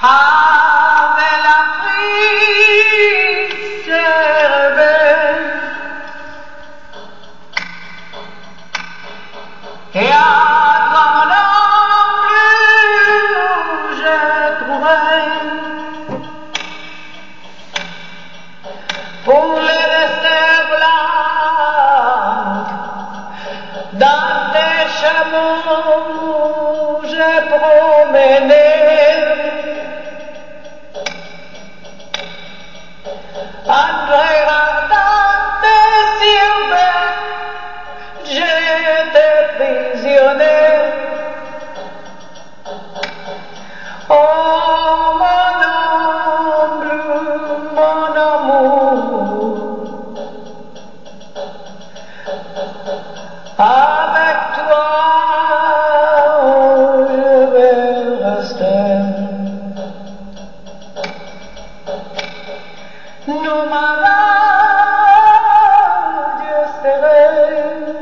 Avec l'Afrique s'est rebelle et à toi mon oncle j'ai trouvé pour les laisser blancs dans tes chameaux j'ai promené. André Ardante Silbert, j'étais prisonnier. Oh mon oncle, mon amour, avec toi je vais rester. Nous malades, Dieu serait.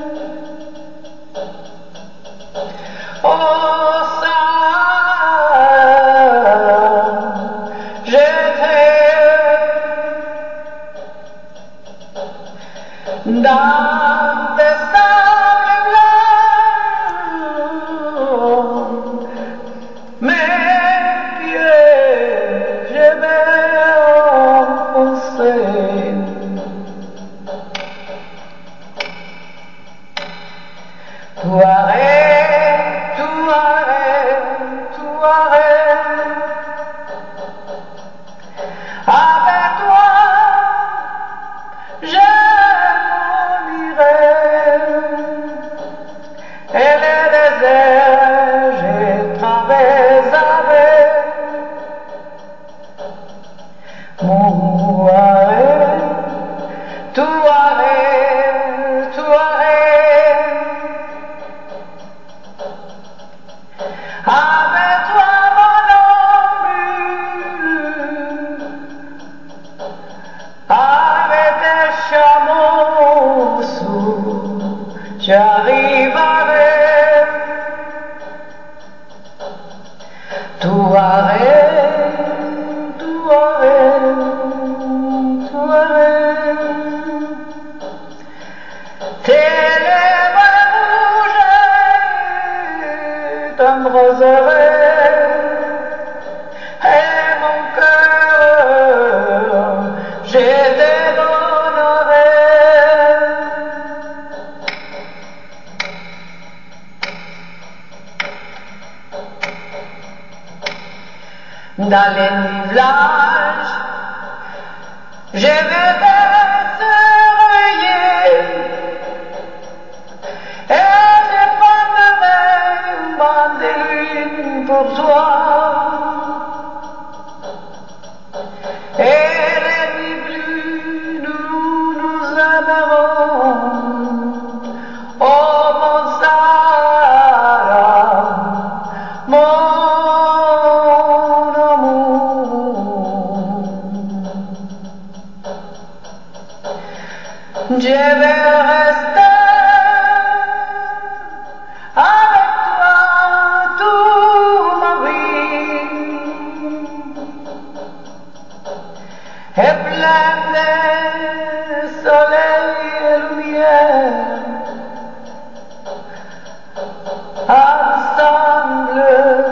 Oh, Saharan, j'étais dans des sables blancs, mes pieds, je vais enfoncer. Tuareg, Tuareg, Tuareg, avec toi je m'en irai, et les déserts j'ai traversé mon Tuareg, Tuareg, Tuareg. Avec toi mon oncle, avec tes chameaux sourds, j'arriverai. Tuareg, Tuareg, Tuareg. Tes lèvres rouges t'embrasserai et mon cœur je te donnerai. Dans les nuages je vais te surveiller et je prendrai un banc de lune pour toi. Et les nuits blues nous nous aimerons. Oh mon Saharan, mon amour, je vais rester avec toi toute ma vie, et pleine de soleil et lumière, ensemble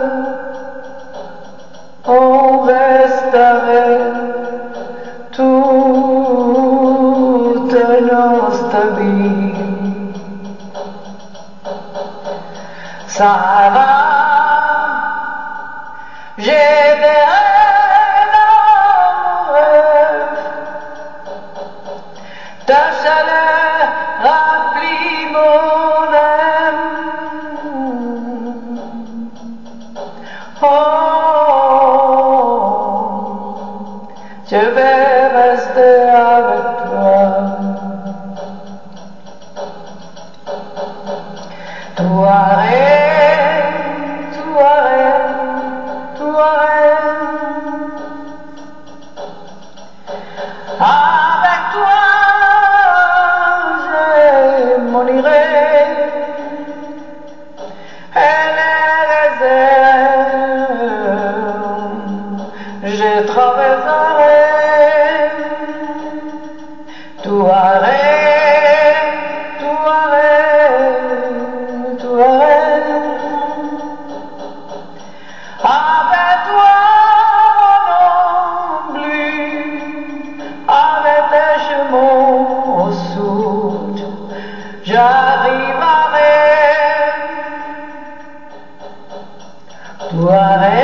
on resterait toute notre vie. Saharan, j'ai des rêves dans mon rêve, ta chaleur remplit mon âme. Oh, je vais rester avec toi. Tuareg, Tuareg, Tuareg. Avec toi je m'en irai, et les déserts traverserai Tuareg, Tuareg, Tuareg. Avec toi mon oubli, avec tes chemins au sud, j'arriverai. Tuareg.